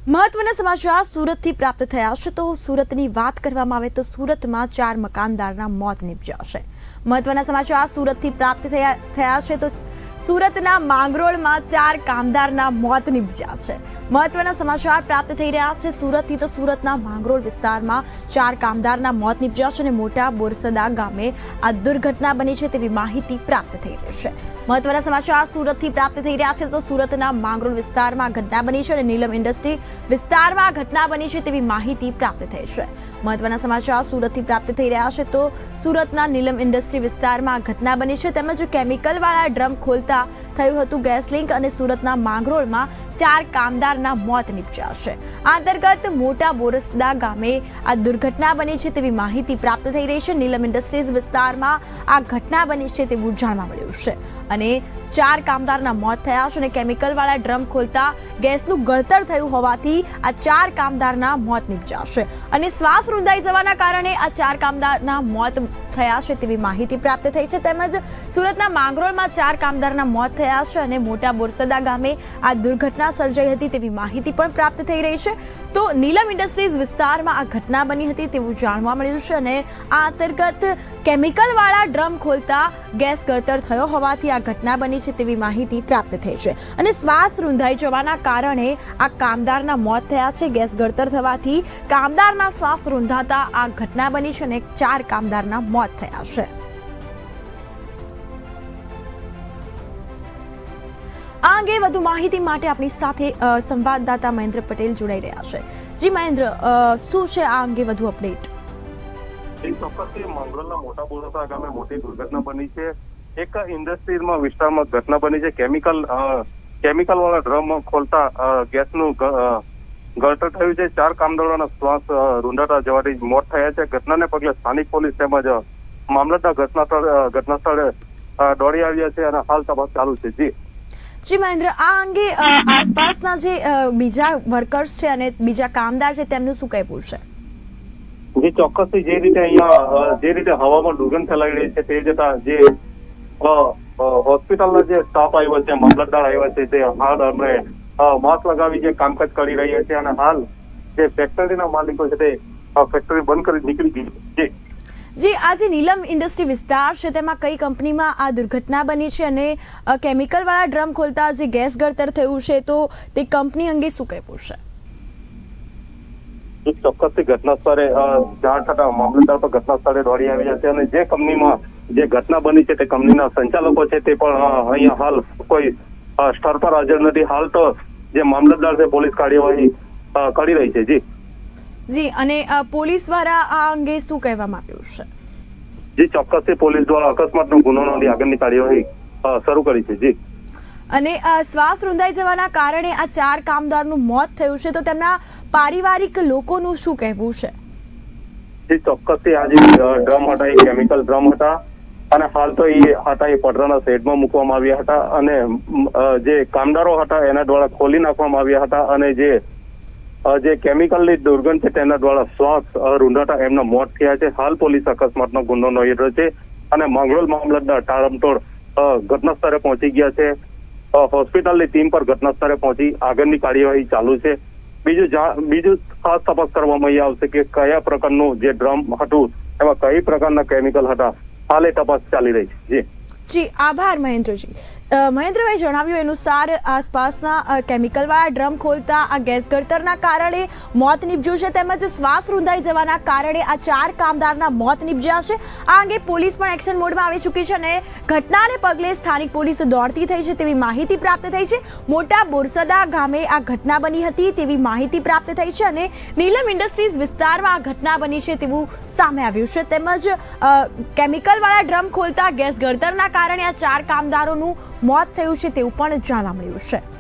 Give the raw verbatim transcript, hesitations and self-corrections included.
महत्वना समाचार सूरत थी प्राप्त थया छे। तो सूरतनी वात करवामां आवे तो सूरतमां चार मकानदारना मौत निपज्या। महत्वना समाचार सूरत थी प्राप्त थया थया छे। तो सूरतना માંગરોળમાં चार कामदारना मौत निपज्या छे। महत्वना समाचार प्राप्त थई रह्या छे सूरत थी। तो सूरतना માંગરોળ विस्तारमां चार कामदारना मौत निपज्या छे। मोटा बोरसदा गामे आ दुर्घटना बनी छे तेवी माहिती प्राप्त थई रही छे। महत्वना समाचार सूरत थी प्राप्त थई रह्या छे। तो सूरतना માંગરોળ विस्तारमां घटना बनी छे। नीलम इंडस्ट्री विस्तारमां घटना बनी छे तेवी माहिती प्राप्त थई छे। महत्वना समाचार सूरत थी प्राप्त थई रह्या छे। तो सूरतना नीलम इंडस्ट्री विस्तारमां घटना बनी छे तेमज केमिकलवाळा ड्रम खोलता थयुं हतुं गैस लिंक अने सूरतना માંગરોળમાં चार कामदारना मौत निपज्या छे। आ अंतर्गत मोटा बोरसदा गामे आ दुर्घटना बनी छे तेवी माहिती प्राप्त थई रही छे। नीलम इंडस्ट्रीज विस्तारमां आ घटना बनी छे तेवुं जाणवा मळ्युं छे अने चार कामदारना मौत थया छे। केमिकलवाळा ड्रम खोलता गैसनुं गळतर थयुं होवाथी आ चार कामदारना मौत निपज्या छे अने श्वास रुंधाई जवाना कारणे आ चार कामदारना मौत थया छे तेवी माहिती प्राप्त थई छे। तेमज सूरतना માંગરોળમાં चार कामदारना मौत थया छे अने मोटा बोरसदा गामे आ दुर्घटना सर्जाई हती तेवी माहिती पण प्राप्त थई रही छे। तो नीलम इंडस्ट्रीज विस्तारमां आ घटना बनी हती तेवुं जाणवा मळ्युं छे अने आ अंतर्गत केमिकलवाळा ड्रम खोलता गैस गळतर थयो होवाथी आ घटना बनी छे तेवी माहिती प्राप्त थई छे अने श्वास रुंधाई जवाना कारणे आ कामदारना मौत थया छे। गैस गळतर थवाथी कामदारना श्वास रुंधाता आ घटना बनी छे अने चार कामदारना मौत थया छे। आ अंगे વધુ માહિતી માટે આપણી સાથે સંવાદદાતા મહેન્દ્ર પટેલ જોડાઈ રહ્યા છે। જી મહેન્દ્ર, શું છે આ અંગે વધુ અપડેટ? ચોક્કસથી માંગરોળના મોટા બોરસદા ગામે મોટી દુર્ઘટના બની છે। એક ઇન્ડસ્ટ્રીમાં વિસ્તારમાં ઘટના બની છે। કેમિકલ કેમિકલ વાળા ડ્રમ ખોલતા ગેસનું ગળતર થયું છે। ચાર કામદારોના શ્વાસ રૂંધાતા જવાથી મોત થયા છે। ઘટનાને પગલે સ્થાનિક પોલીસ તેમજ મામલતદાર ઘટના સ્થળે ઘટના સ્થળે દોડી આવ્યા છે અને હાલ તપાસ ચાલુ છે। જી જી મહેન્દ્ર, આ અંગે આસપાસના જે બીજા વર્કર્સ છે અને બીજા કામદાર છે તેમનું શું કહેવું છે? જે ચોક્કસથી જે રીતે અહીંયા જે રીતે હવામાં દુર્ગંધ ફેલાઈ રહી છે તે જતા જે હોસ્પિટલના જે સ્ટાફ આવ્યો છે, મામલતદાર આવ્યા છે, તે હાલ અમે માસ્ક લગાવી જે કામકાજ કરી રહ્યા છે અને હાલ જે ફેક્ટરીના માલિકો છે તે ફેક્ટરી બંધ કરી નીકળી ગઈ છે। जी, आज नीलम इंडस्ट्री विस्तार है तेमां कई कंपनी में आ दुर्घटना बनी है अने केमिकल वाला ड्रम खोलता जे गैस गळतर थयुं छे तो ते कंपनी अंगे शुं कहेवुं छे? ચોક્કસથી ઘટના સ્થળે જાણ થતા મામલતદાર પર ઘટના સ્થળે દોડી આવ્યા છે અને જે કંપનીમાં જે ઘટના બની છે તે કંપનીના સંચાલકો છે તે પણ અહીંયા હાલ કોઈ સ્થળ પર હાજર નથી। હાલ તો જે મામલતદાર છે પોલીસ કાર્યવાહી કરી રહી છે। જી जी, अने पोलीस द्वारा आ अंगे शुं कहेवामां आव्युं छे? जी, ચોક્કસથી પોલીસ દ્વારા અકસ્માતનો ગુનો નોંધી આગળની કાર્યવાહી શરૂ કરી છે। જી અને શ્વાસ રૂંધાઈ જવાના કારણે આ ચાર કામદારનું મોત થયું છે તો તેમના પારિવારિક લોકોનું શું કહેવું છે? जी, ચોક્કસથી આ જે ડ્રમ હતા એ કેમિકલ ડ્રમ હતા અને હાલ તો એ હતા એ પટરાના શેડમાં મૂકવામાં આવ્યા હતા અને જે કામદારો હતા એના દ્વારા ખોલી નાખવામાં આવ્યા હતા અને જે જે કેમિકલની દુર્ગંધ છે તેના દ્વારા શ્વાસ રૂંધાતા એમના મોત થયા છે। હાલ પોલીસ અકસ્માતનો ગુનો નોંધ્યો છે અને માંગરોળ મામલતદાર તાળમતોડ ઘટના સ્થળે પહોંચી ગયા છે। હોસ્પિટલની ટીમ પર ઘટના સ્થળે પહોંચી આગળની કાર્યવાહી ચાલુ છે। બીજું બીજું ખાસ તપાસ કરવામાં આવશે કે કયા પ્રકારનું જે ડ્રમ હતું એમાં કઈ પ્રકારના કેમિકલ હતા। હાલ એ તપાસ ચાલી રહી છે। જી जी, आभार महेंद्र जी। महेंद्र भाई जणाव्युं अनुसार आसपासना केमिकलवाळा ड्रम खोलता आ गैस गळतरना कारणे मौत निपज्युं छे तेमज श्वास रुंधाई जवाना कारणे आ चार कामदारना मौत निपज्या छे। आ अंगे पोलीस पण एक्शन मोडमां आवी चूकी छे अने घटनाने पगले स्थानिक पोलीस दौड़ती थई छे तेवी माहिती प्राप्त थई छे। मोटा बोरसदा गामे आ घटना बनी हती तेवी माहिती प्राप्त थई छे अने नीलम इंडस्ट्रीज विस्तारमां आ घटना बनी छे तेवुं सामे आव्युं छे। तेमज केमिकलवाळा ड्रम खोलता गैस गळतरना कारणे आ चार कामदारोનું મોત થયું છે તેવું પણ જાણવા મળ્યું છે।